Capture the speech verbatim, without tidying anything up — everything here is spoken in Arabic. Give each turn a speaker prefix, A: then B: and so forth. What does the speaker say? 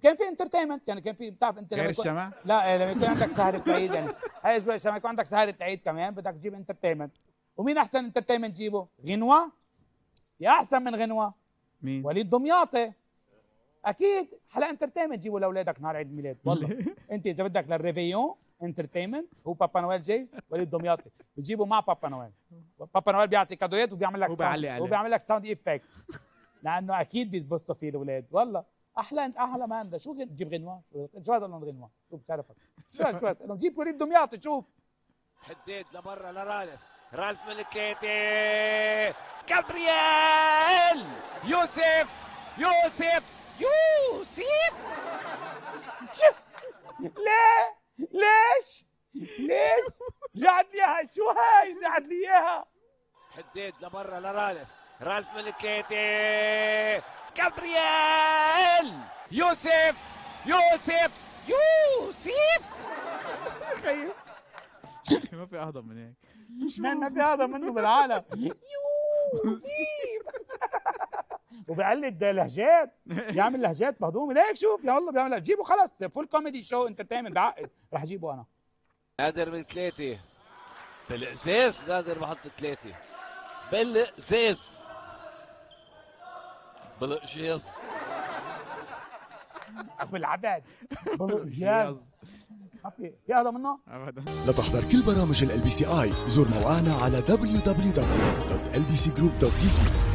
A: كان في انترتينمنت، يعني كان في بتعرف انت
B: غير
A: لما يكون
B: الشمع؟
A: لا لما يكون عندك سهره عيد يعني هاي شوي لما يكون عندك سهره عيد كمان بدك تجيب انترتينمنت. ومين احسن انترتينمنت تجيبه؟ غنوه؟ يا احسن من غنوه
B: مين؟
A: وليد دمياطي. اكيد حلقه انترتينمنت جيبوا لاولادك نهار عيد الميلاد والله. انت اذا بدك للريفيون انترتينمنت هو بابا نويل جاي وليد دمياطي بتجيبه مع بابا نويل. بابا نويل بيعطي كادويات وبيعمل لك
B: هو
A: ساوند،
B: بيعلق عليه.
A: هو بيعمل لك ساوند افكت لانه اكيد بيتبسطوا فيه الاولاد والله. احلى احلى ما عنده شو تجيب غنوه؟ شو هذا لون غنوه؟ شو بشرفك؟ شو شو لو جيب وليد دمياطي شوف.
C: حديد لبرا لرالف، رالف من الكيتي، جابرييل يوسف يوسف يوسف.
A: ليه؟ ليش؟ ليش؟ رجعت لي اياها، شو هاي؟ رجعت لي اياها.
C: حديد لبرا لرالف، رالف من الكيتي، جابرييل يوسف يوسف يوسف.
A: خيي
B: ما في اهضم من هيك.
A: ما ما في هذا منه بالعالم. يوسف وبيقلد لهجات، بيعمل لهجات مهضومه. ليك شوف يا الله بيعمل، جيبه خلص فول كوميدي شو انترتينمنت بعقد، رح اجيبه انا.
C: نادر من ثلاثة بالاساس، نادر بحط ثلاثة بالاساس بالقشيص
A: بالعدد بالقياس. ما في في هذا منه
B: ابدا.
D: لتحضر كل برامج ال بي سي اي زور موقعنا على دبليو دبليو دبليو دوت ال بي سي جروب دوت تي في.